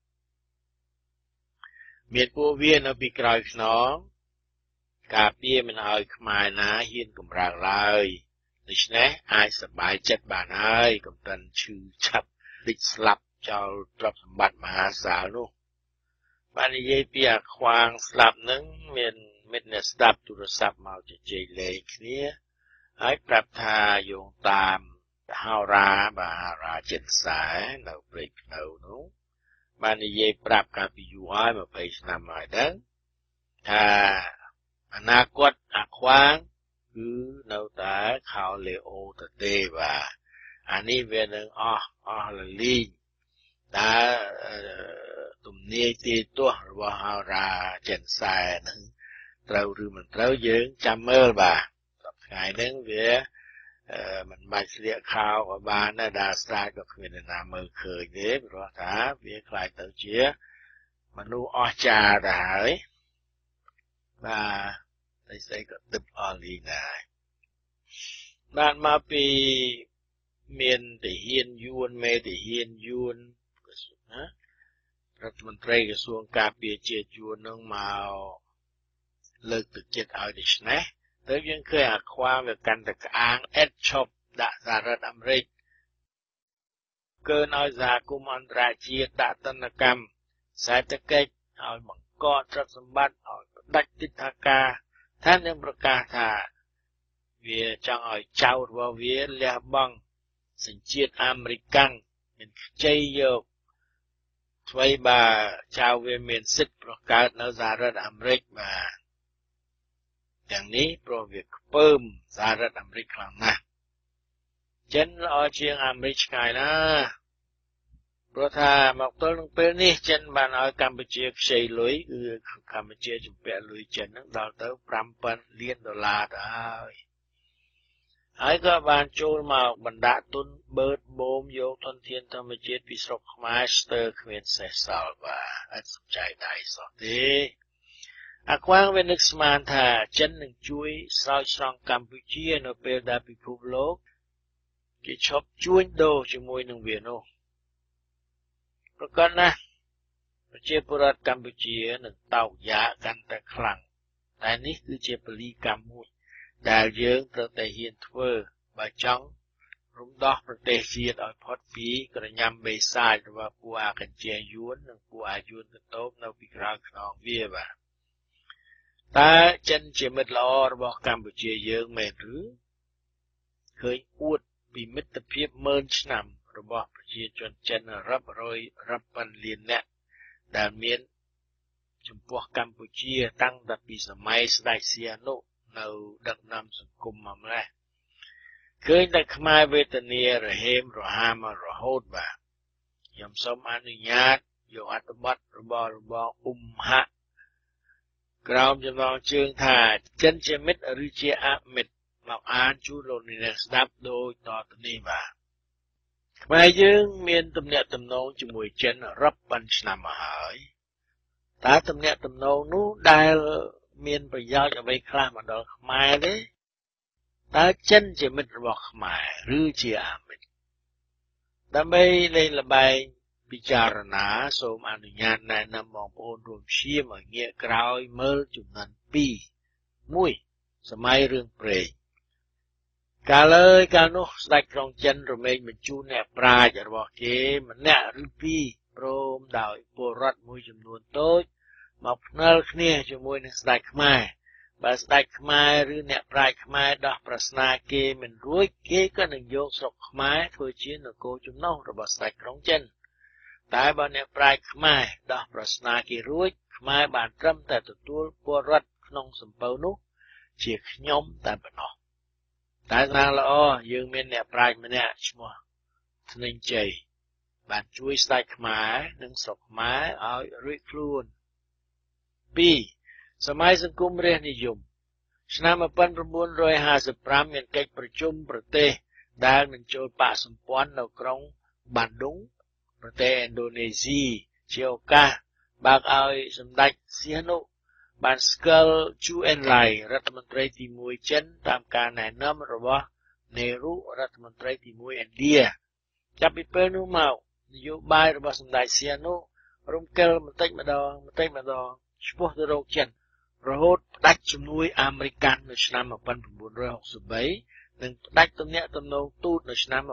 Speaker 3: មានពួកវានៅពីក្រោយខ្នងការពារមិនឲ្យខ្មែរណាហ៊ានកម្រើកឡើយដូច្នេះអាចសប្បាយចិត្តបានហើយកុំទាន់ឈឺឆាប់តិចស្លាប់ចោលទ្រព្យសម្បត្តិមហាសាលនោះបាននិយាយពីអាខ្វាងស្លាប់នឹងមានមិត្តអ្នកស្ដាប់ទូរស័ព្ទមកជជែកលេងគ្នាហើយប្រាប់ថាយោងតាមហោរាចិនខ្សែនៅព្រៃភ្នៅនោះបាននិយាយប្រាប់កាលពីយូរហើយ20ឆ្នាំហើយដឹងថាអនាគតអាខ្វាងគឺនៅតែខោលេអូទៅទេបាទអានេះវានឹងអស់លលីងដែលទំនាយទីទាស់របស់ហោរាចិនខ្សែនឹងត្រូវឬមិនត្រូវយើងចាំមើលបាទថ្ងៃហ្នឹងវាមិនបាច់ស្លៀកខោក៏បានដែរដើរស្រែក៏គ្មានអ្នកណាមើលឃើញទេព្រោះថាវាខ្លាយទៅជាមនុស្សអស្ចារ្យទៅហើយបាទស្អីក៏ទឹកអស់លីងដែរបានមកពីមានទាហានយួនមេទាហានយួនណារដ្ឋមន្ត្រីក្រសួងការពារជាតិយួននឹងមកលើកទឹកចិត្តឲ្យដូច្នេះទៅយើងឃើញអាខ្វាងវាកាន់តែក្អាងអេតឈប់ដាក់សហរដ្ឋអាមេរិកកើនឲ្យសហគមន៍អន្តរជាតិដាក់ទណ្ឌកម្មសេដ្ឋកិច្ចឲ្យបង្កកទ្រព្យសម្បត្តិឲ្យផ្ដាច់ទិដ្ឋាការថានឹងប្រកាសថាវាចង់ឲ្យចៅរបស់វាលះបង់សញ្ជាតិអាមេរិកមានខ្ចីយកអ្វីបើចៅវាមានសិទ្ធិប្រកាសនៅសហរដ្ឋអាមេរិកបាទទាំងនេះព្រោះវាខ្ពើមសហរដ្ឋអាមេរិកខ្លាំងណាស់ចិនល្អជាងអាមេរិកឆ្ងាយណាស់ព្រោះថាមកទល់នឹងពេលនេះចិនបានឲ្យកម្ពុជាខ្ចីលុយគឺកម្ពុជាជំពាក់លុយចិនហ្នឹងដល់ទៅ$5,000 លានទៅហើយក៏បានចូលមកបណ្ដាក់ទុនបឺតបូមយកធនធានធម្មជាតិពីស្រុកខ្មែរស្ទើរគ្មានសេសសល់បាទអត់សំចៃដៃសោះទេអាខ្វាងវានឹកស្មានថាចិននឹងជួយស្រោចស្រង់កម្ពុជានៅពេលដែលពិភពលោកគេឈប់ជួញដូរជាមួយនឹងវានោះប្រកាសណាស់ប្រជាពលរដ្ឋកម្ពុជានឹងតោកយ៉ាកាន់តែខ្លាំងតែនេះគឺជាពលីកម្មមួយដែលយើងត្រូវតែហ៊ានធ្វើបើចង់រំដោះប្រទេសជាតិឲ្យផុតពីក្រញាំបេសាចរបស់ពួកអាកញ្ជែយួននិងពួកអាយួនកតោបនៅពីក្រោយខ្នងវាបាទតើចិនជាមិត្តល្អរបស់កម្ពុជាយើងមែនឬឃើញអួតពីមិត្តភាព10000ឆ្នាំរបស់ប្រជាជនចិនរាប់ពាន់លាននាក់ដែលមានចំពោះកម្ពុជាតាំងតែពីសម័យស្ដេចសៀនុនៅដឹកនាំសង្គមមកម្លេះឃើញតែខ្មែរវេទនារហេមរហាមរហូតបាទខ្ញុំសូមអនុញ្ញាតយកអត្ថបទរបស់ហៈក្រោមចំណងជើងថាចិនជាមិត្តឬជាអមិត្តមកអានជូនលោកអ្នកស្ដាប់ដូចតទៅនេះបាទខ្មែរយើងមានទំនាក់ទំនងជាមួយចិនរាប់ពាន់ឆ្នាំមកហើយតើទំនាក់ទំនងនោះដែលមានប្រយោជន៍អ្វីខ្លះមកដល់ខ្មែរទេតើចិនជាមិត្តរបស់ខ្មែរឬជាអមិត្តដើម្បីលេងល្បែងពិចារណាសូមអនុញ្ញាតណែនាំបងប្អូនរួមព្យាយាមឲ្យងាកក្រោយមើលចំនួន2 1សម័យរឿងព្រេងកាលនោះស្ដេចក្រុងចិនរមែងបញ្ជូនអ្នកប្រាជ្ញរបស់គេម្នាក់ឬពីរព្រមដោយពលរដ្ឋមួយចំនួនតូចមកផ្និលគ្នាជាមួយនឹងស្ដេចខ្មែរបើស្ដេចខ្មែរឬអ្នកប្រាជ្ញខ្មែរដោះប្រស្នាគេមិនរួចគេក៏នឹងយកស្រុកខ្មែរធ្វើជានគរចំណុះរបស់ស្ដេចក្រុងចិនតែបើអ្នកប្រាជ្ញខ្មែរដោះប្រស្នាគេរួចខ្មែរបានត្រឹមតែទទួលពលរដ្ឋក្នុងសំពៅនោះជាខ្ញុំតែប៉ុណ្ណោះតែស្នាល្អយើងមានអ្នកប្រាជ្ញម្នាក់ឈ្មោះធ្នេញជ័យបានជួយស្ដេចខ្មែរនិងស្រុកខ្មែរឲ្យរួចខ្លួន2សម័យសង្គមរាស្ត្រនិយមឆ្នាំ1955មានកិច្ចប្រជុំប្រទេសដែលនឹងចូលបកសម្ព័ន្ធនៅក្រុងបានឌុងប្រទេសឥណ្ឌូនេស៊ីជាឱកាសបើកឲ្យសម្ដេចសៀនុបានស្គាល់ជូអេនឡៃរដ្ឋមន្ត្រីទី1ចិនតាមការណែនាំរបស់នេរូរដ្ឋមន្ត្រីទី1ឥណ្ឌាចាប់ពីពេលនោះមកនយោបាយរបស់សម្ដេចសៀនុរំកិលបន្តិចម្ដងឆ្ពោះទៅរកចិនរហូតផ្ដាច់ជំនួយអាមេរិកនៅឆ្នាំ1963និងផ្ដាច់ទំនាក់ទំនងទូតនៅឆ្នាំ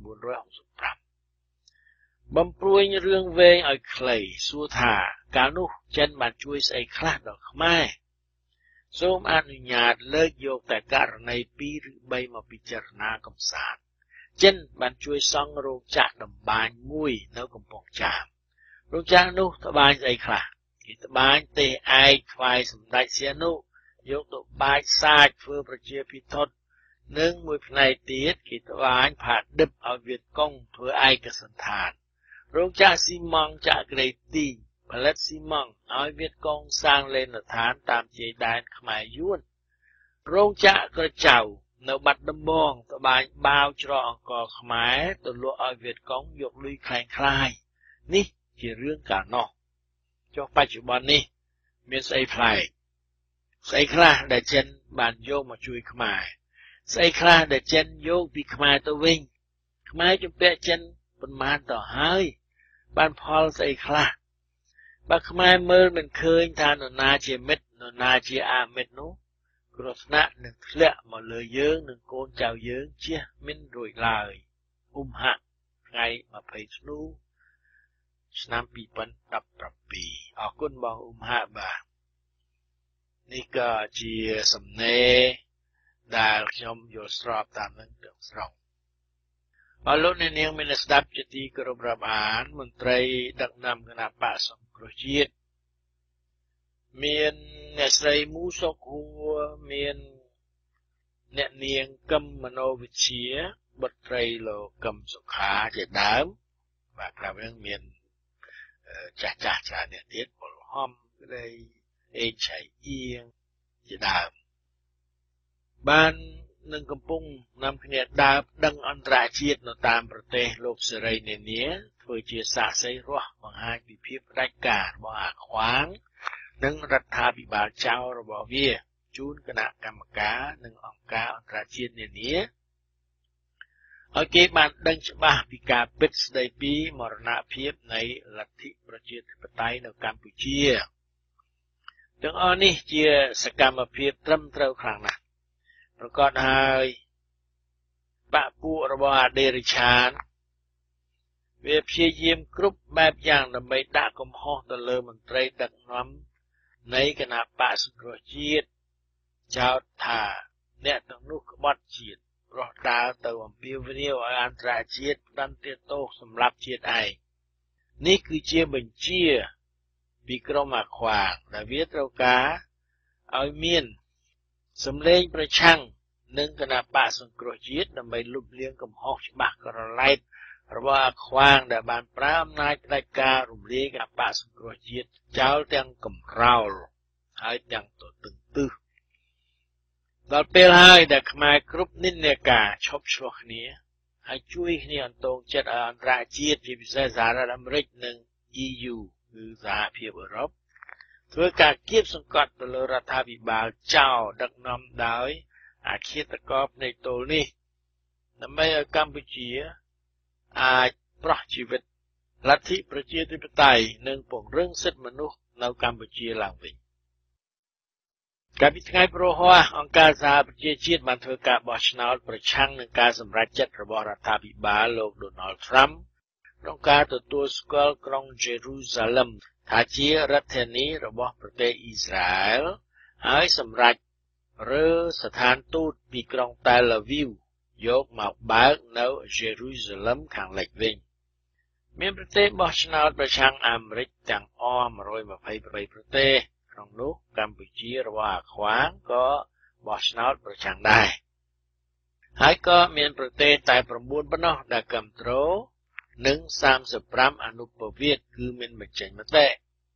Speaker 3: 1965បំព្រួយរឿងវែងឲ្យខ្លីសួរថាកាលនោះចិនបានជួយស្អីខ្លះដល់ខ្មែរសូមអនុញ្ញាតលើកយកតែករណី2ឬ3មកពិចារណាកំសាន្តចិនបានជួយសង់រោងចក្រតម្បាញមួយនៅកំពង់ចាមរោងចក្រនោះត្បាញស្អីខ្លះគេត្បាញទេឯកថ្វាយសម្ដេចសៀនុយកទៅបាចសាចធ្វើប្រជាពិធនិងមួយផ្នែកទៀតគេត្បាញផាឌិបឲ្យវៀតកុងធ្វើឯកសណ្ឋានរោងចក្រស៊ីម៉ង់ចក្រក្រេទីផលិតស៊ីម៉ង់ឲ្យវៀតកុងសាងលេនដ្ឋានតាមជាយដែនខ្មែរយួនរោងចក្រក្រចៅនៅបាត់ដំបងត្បាញបាវច្រកអង្គរខ្មែរទៅលក់ឲ្យវៀតកុងយកលុយคล้ายៗនេះជារឿងកាលនោះចុះបច្ចុប្បន្ននេះមានស្អីប្លែកស្អីខ្លះដែលចិនបានយកមកជួយខ្មែរស្អីខ្លះដែលចិនយកពីខ្មែរទៅវិញខ្មែរជំពាក់ចិនប៉ុន្មានទៅហើយបានផលស្អីខ្លះបើខ្មែរមើលមិនឃើញថានរណាជាមិត្តនរណាជាអមិត្តនោះគ្រោះថ្នាក់នឹងធ្លាក់មកលើយើងនិងកូនចៅយើងជៀសមិនរួចឡើយហៈថ្ងៃ20ធ្នូឆ្នាំ2017អរគុណបងហៈបាទនេះក៏ជាសំណេរដែលខ្ញុំយល់ស្របតាមនឹងទាំងស្រុងអរលោកអ្នកនាងមានស្ដាប់ជាទីគោរពរាប់អានមន្ត្រីដឹកនាំគណៈបក្សសង្គ្រោះជាតិមានអ្នកស្រីមូសុកហួរមានអ្នកនាងកឹមមនោវិជ្ជាបុត្រីលោកកឹមសុខាជាដើមបាទក្រៅនឹងមានចាស់ច្រើនអ្នកទៀតពលហំក្តីអេឆៃអៀងជាដើមបាននឹងកំពុងនាំគ្នាដើរដឹងអន្តរជាតិនៅតាមប្រទេសលោកសេរីនានាធ្វើជាសាក្សីរស់បង្ហាញពីភាពផ្ដាច់ការរបស់អាខ្វាងនិងរដ្ឋាភិបាលចៅរបស់វាជូនគណៈកម្មការនិងអង្គការអន្តរជាតិនានាឲ្យគេបានដឹងច្បាស់ពីការពិតស្ដីពីមរណភាពនៃលទ្ធិប្រជាធិបតេយ្យនៅកម្ពុជាទាំងអស់នេះជាសកម្មភាពត្រឹមត្រូវខ្លាំងណាស់ប្រកាសហើយបកពួករបស់អដេរិឆានវាព្យាយាមគ្រប់បែបយ៉ាងដើម្បីដាក់កំហុសទៅលើមន្ត្រីដឹកនាំនៃគណៈបក្សសង្គ្រោះជាតិចោទថាអ្នកទាំងនោះក្បត់ជាតិរស់ដើរទៅអំពាវនាវឲ្យអន្តរជាតិផ្តន្ទាទោសសម្រាប់ជាតិឯងនេះគឺជាបញ្ជាពីក្រុមអាខ្វាងដែលវាត្រូវការឲ្យមានសម្លេងប្រឆាំងនឹងគណៈបក្សសង្គ្រោះជាតិដើម្បីលុបលាងកំហុសច្បាស់ក្រឡែតរបស់អាខ្វាងដែលបានប្រើអំណាចផ្ដាច់ការរំលាយគណបក្សសង្គ្រោះជាតិចោលទាំងកំរោលហើយទាំងទទឹងទឹះដល់ពេលហើយដែលខ្មែរគ្រប់និន្នាការឈប់ឆ្លោះគ្នាហើយជួយគ្នាអន្តងចិត្តឲ្យអន្តរជាតិជាពិសេសសហរដ្ឋអាមេរិកនិង EU គឺសហភាពអឺរ៉ុបធ្វើការគៀបសង្កត់ទៅលើរដ្ឋាភិបាលចោលដឹកនាំដោយអាឃាតករភ្នែកទល់នេះដើម្បីឲ្យកម្ពុជាអាចប្រោះជីវិតលទ្ធិប្រជាធិបតេយ្យនិងពង្រឹងសិទ្ធិមនុស្សនៅកម្ពុជាឡើងវិញកាលពីថ្ងៃព្រហស្បតិ៍អង្គការសហប្រជាជាតិបានធ្វើការបោះឆ្នោតប្រឆាំងនឹងការសម្រេចចិត្តរបស់រដ្ឋាភិបាលលោក Donald Trump ក្នុងការទទួលស្គាល់ក្រុង Jerusalem ថាជារដ្ឋធានីរបស់ប្រទេសអ៊ីស្រាអែលហើយសម្រេចរើស្ថានទូតពីក្រុង Tel Aviv យកមកបើកនៅ Jerusalem ខាងលិចវិញមានប្រទេសបោះឆ្នោតប្រឆាំងអាមេរិកទាំងអស់128ប្រទេសក្នុងនោះកម្ពុជារបស់អាខ្វាងក៏បោះឆ្នោតប្រឆាំងដែរហើយក៏មានប្រទេសតែ9ប៉ុណ្ណោះដែលគាំទ្រនិង35អនុប្រវេសន៍គឺមានបញ្ចេញមតិ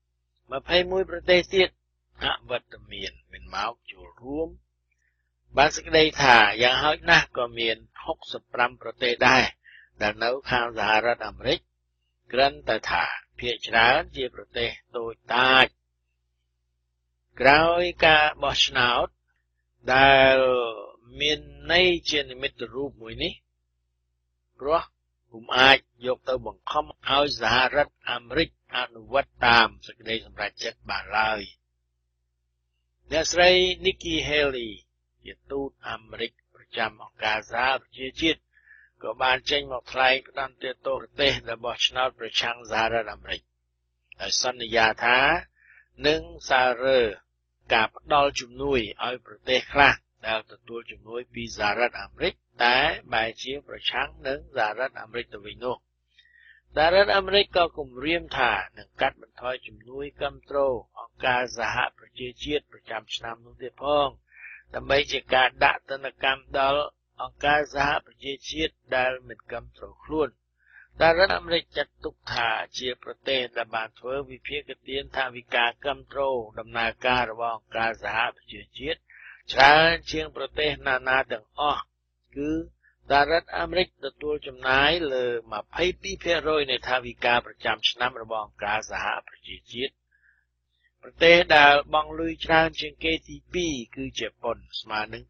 Speaker 3: 21ប្រទេសទៀតអវត្តមានមិនមកចូលរួមបានសេចក្តីថាយ៉ាងហោចណាស់ក៏មាន65ប្រទេសដែរដែលនៅខាងសហរដ្ឋអាមេរិកគ្រាន់តែថាភាគច្រើនជាប្រទេសតូចតាចក្រោយការបោះឆ្នោតដែលមានន័យជានិមិត្តរូបមួយនេះព្រោះពុំអាចយកទៅបង្ខំឲ្យសហរដ្ឋអាមេរិកអនុវត្តតាមសេចក្តីសម្រេចចិត្តបានឡើយអ្នកស្រី Nikki Haley ជាទូតអាមេរិកប្រចាំអង្គការសហប្រជាជាតិក៏បានចេញមកថ្លែងផ្ដន្ទាទោសប្រទេសដែលបោះឆ្នោតប្រឆាំងសហរដ្ឋអាមេរិកហើយសន្យាថានឹងសាររើការផ្ដល់ជំនួយឲ្យប្រទេសខ្លះដែលទទួលជំនួយពីសហរដ្ឋអាមេរិកតែបែរជាប្រឆាំងនឹងសហរដ្ឋអាមេរិកទៅវិញនោះសហរដ្ឋអាមេរិកក៏គំរាមថានឹងកាត់បន្ថយជំនួយគាំទ្រអង្គការសហប្រជាជាតិប្រចាំឆ្នាំនោះទៀតផងដើម្បីជាការដាក់ទណ្ឌកម្មដល់អង្គការសហប្រជាជាតិដែលមិនគាំទ្រខ្លួនសហរដ្ឋអាមេរិកចាត់ទុកថាជាប្រទេសដែលបានធ្វើវិភាគទានថាវិការគាំទ្រដំណើរការរបស់អង្គការសហប្រជាជាតិច្រើនជាងប្រទេសណានាទាំងអស់គឺសហរដ្ឋអាមេរិកទទួលចំណាយលើ 22% នៃថវិកាប្រចាំឆ្នាំរបស់អង្គការសហប្រជាជាតិប្រទេសដែលបង់លុយច្រើនជាងគេទី2គឺជប៉ុនស្មើនឹង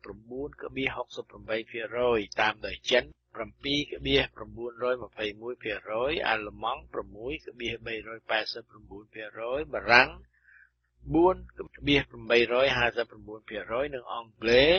Speaker 3: 9.68% តាមដោយចិន 7.921% អាល្លឺម៉ង់ 6.389% បារាំង 4.859% និងអង់គ្លេស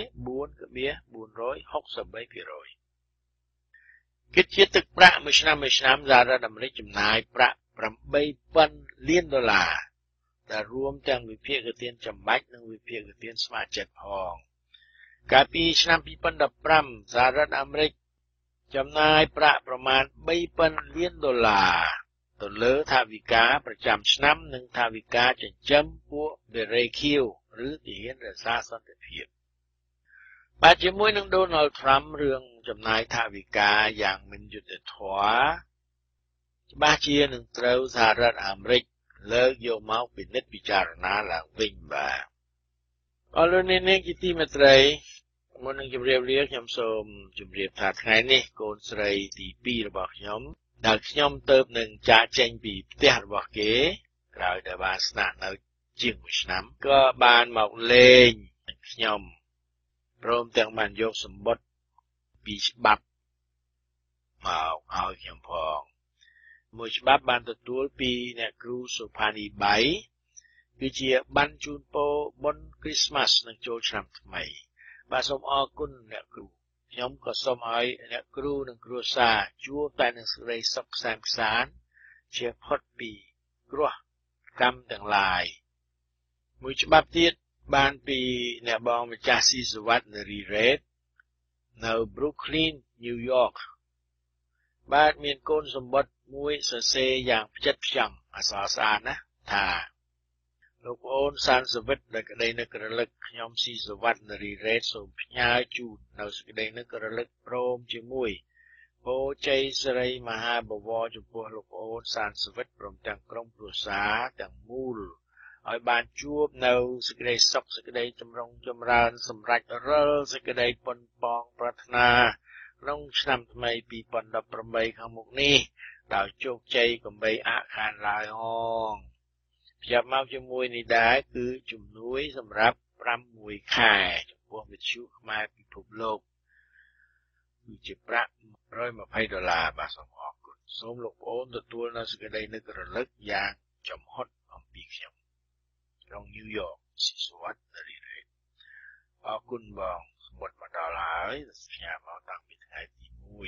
Speaker 3: 4.463%គិតជាទឹកប្រាក់មួយឆ្នាំសហរដ្ឋអាមេរិកចំណាយប្រាក់ $8,000 លានដែលរួមទាំងវិភាគទានចាំបាច់និងវិភាគទានស្ម័គ្រចិត្តផងកាលពីឆ្នាំ2015សហរដ្ឋអាមេរិកចំណាយប្រាក់ប្រមាណ $3,000 លានទៅលើថវិកាប្រចាំឆ្នាំនិងថវិកាចិញ្ចឹមពួកបេរេខៀវឬទាហានរក្សាសន្តិភាពបាទជាមួយនឹង Donald Trump រឿងចំណាយថវិកាយ៉ាងមិនយុត្តិធម៌ច្បាស់ជានឹងត្រូវសហរដ្ឋអាមេរិកលើកយកមកពិនិត្យពិចារណាឡើងវិញបាទអរលោកអ្នកនាងជាទីមេត្រីមុននឹងជម្រាបលាខ្ញុំសូមជម្រាបថាថ្ងៃនេះកូនស្រីទី2របស់ខ្ញុំដែលខ្ញុំទៅនឹងចាកចេញពីផ្ទះរបស់គេក្រោយដែលបានស្នាក់នៅជាង1ឆ្នាំក៏បានមកលេងនឹងខ្ញុំព្រមទាំងបានយកសម្បត្តិពីច្បាប់មកឲ្យខ្ញុំផងមួយច្បាប់បានទទួលពីអ្នកគ្រូសុផានីបៃគឺជាបានជូនពរបុណ្យគ្រីស្មាស់នឹងចូលឆ្នាំថ្មីបាទសូមអរគុណអ្នកគ្រូខ្ញុំក៏សូមឲ្យអ្នកគ្រូនិងគ្រួសារជួបតែនឹងសេចក្តីសុខសាន្តខ្សាន្តជាផុតពីគ្រោះកម្មទាំងឡាយមួយច្បាប់ទៀតបានពីអ្នកបងម្ចាស់ស៊ីសវត្តនារីរ៉េតនៅ Brooklyn New York បាទមានកូនសម្បត្តិមួយសរសេរយ៉ាងផ្ចិតផ្ចង់អក្សរស្អាតណាស់ថាលោកប្អូនសានសវិតដែលក្តីនឹករលឹកខ្ញុំស៊ីសវត្តនារីរ៉េតសូមផ្ញើជូននៅសេចក្តីនឹករលឹកព្រមជាមួយពោជ័យសិរីមហាបវរចំពោះលោកប្អូនសានសវិតព្រមទាំងក្រុមគ្រួសារទាំងមូលឲ្យបានជួបនៅសេចក្តីសុខសេចក្តីចម្រុងចម្រើនសម្រេចរាល់សេចក្តីប៉ុនប៉ងប្រាថ្នាក្នុងឆ្នាំថ្មី2018ខាងមុខនេះដោយជោគជ័យកំបីអខានឡើយហងភ្ជាប់មកជាមួយនេះដែរគឺជំនួយសម្រាប់6ខែចំពោះវិទ្យុខ្មែរពិភពលោកគឺជាប្រាក់$120បាទសូមអរគុណសូមលោកប្អូនទទួលនៅសេចក្តីនឹករលឹកយ៉ាងចំហុតអំពីខ្ញុំក្នុង New York ស៊ីសវត្តរីរ៉េអរគុណបងសម្បត្តិមកដល់ហើយផ្ញើមកតាំងពីថ្ងៃទី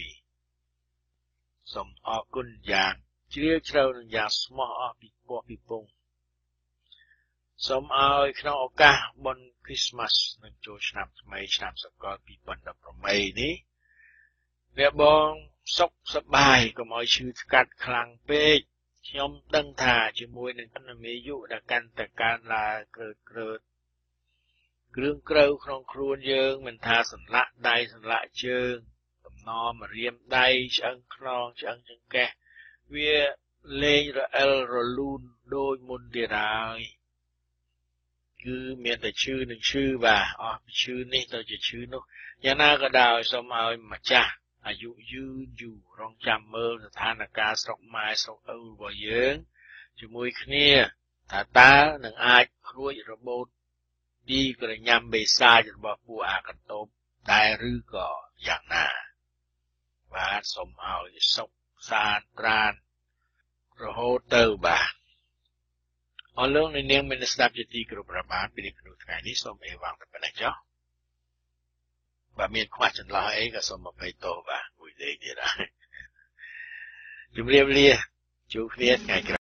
Speaker 3: 1សូមអរគុណយ៉ាងជ្រាលជ្រៅនិងយ៉ាងស្មោះអស់ពីពោះពីពងសូមឲ្យក្នុងឱកាសបុណ្យ Christmas និងចូលឆ្នាំថ្មីឆ្នាំសកល2018នេះអ្នកបងសុខសប្បាយកុំឲ្យឈឺស្កាត់ខ្លាំងពេកខ្ញុំដឹងថាជាមួយនឹងអនាមយុដែលកាន់តែកើនឡើងគ្រើតគ្រឿងក្រៅក្នុងខ្លួនយើងមិនថាសន្លាក់ដៃសន្លាក់ជើងតំណម្រាមដៃឆ្អឹងខ្នងឆ្អឹងចង្កេះវាលេងរអិលរលូនដូចមុនទៀតហើយគឺមានតែឈឺនឹងឈឺបាទអស់ពីឈឺនេះទៅជាឈឺនោះយ៉ាងណាក៏ដោយសូមឲ្យម្ចាស់អាយុយឺនយូររងចាំមើលស្ថានភាពស្រុកម៉ែស្រុកឪរបស់យើងជាមួយគ្នាថាតើនឹងអាចរួចរបូតពីក្រញាំបេសាចរបស់ពួកអាកន្តោបដែរឬក៏យ៉ាងណាបាទសូមឲ្យសុខសាន្តប្រាណរហូតទៅបាទអរលោកនាងមានស្ដាប់ជាទីគោរពរាប់អានពីក្នុងថ្ងៃនេះសូមអេវ៉ាំងតែប៉ុណ្ណេះចុះបើមានខ្វះចន្លោះអីក៏សូមអភ័យទោសបាទមួយលេខទៀតហើយជម្រាបលាជួបគ្នាថ្ងៃក្រោយ